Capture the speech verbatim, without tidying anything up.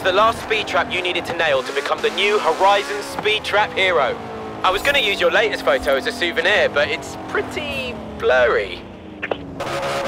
the last speed trap you needed to nail to become the new Horizon Speed Trap hero. I was going to use your latest photo as a souvenir, but it's pretty blurry.